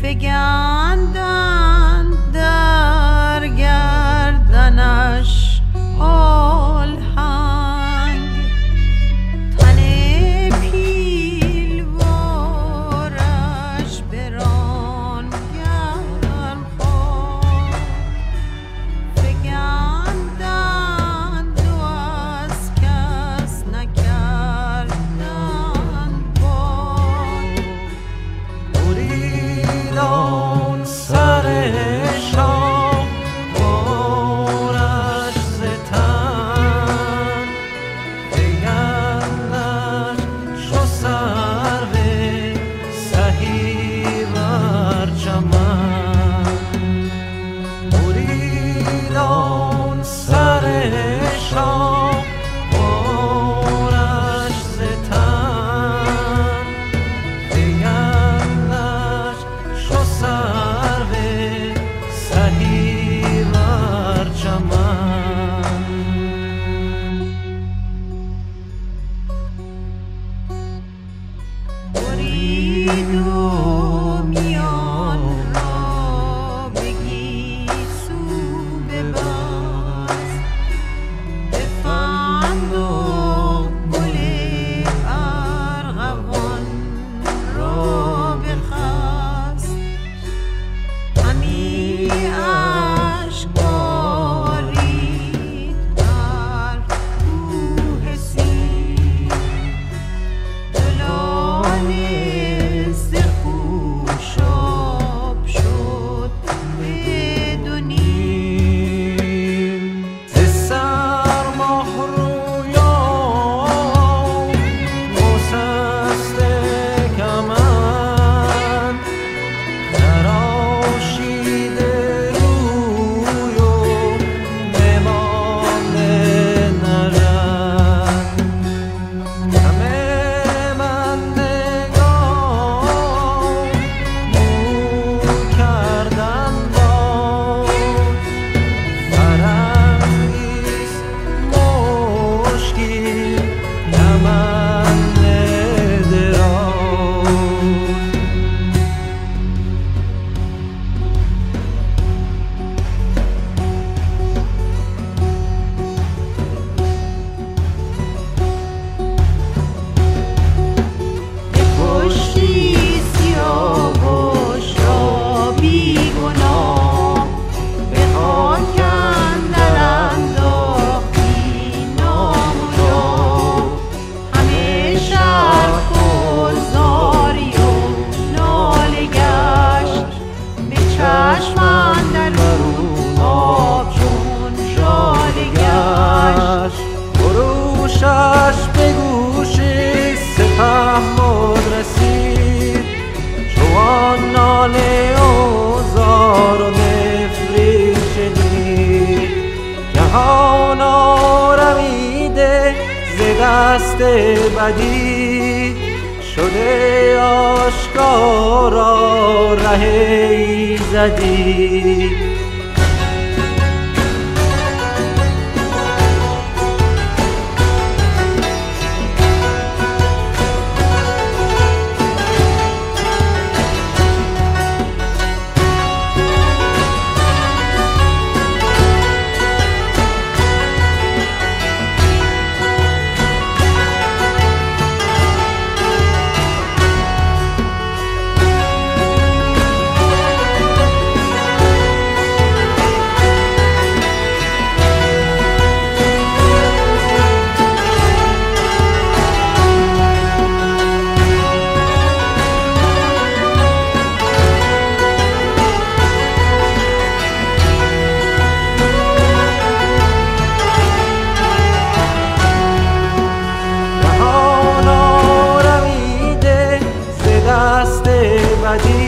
فگندند در گردنش آلهنگ، تن پیلوارش بران گرم خواهد. فگندند و از کس نکردند باد. بریدان سر شاه بارش ز تن، فگندش چو سرو سهی بر چمن. بریدان سر شاه بارش ز تن، فگندش چو سرو سهی بر چمن. برید و میان را به گیسو ببست، بفند و گل ارغوان را بخست. همی اشک بارید بر کوه سیر، لاله ز خوشاب شد به دو نیم. ز سرما رویان گسسته کمند، تراشیده روی و بمانده نژند. همه بندگان مو کردن باز، فرنگیست مشکی کمند دراز. بکشتی سیاوش را بی گناه، به خاک اندر انداختی نام و جاه. همه شهر پر زاری و ناله گشت، به چشم اندرون آب چون ژاله گشت. خروشش به گوش سپهبد رسید، چو آن ناله و زار و نفرین شنید. جهان آرمیده ز دست بدی، شده آشکارا ره ایزدی. دست بدی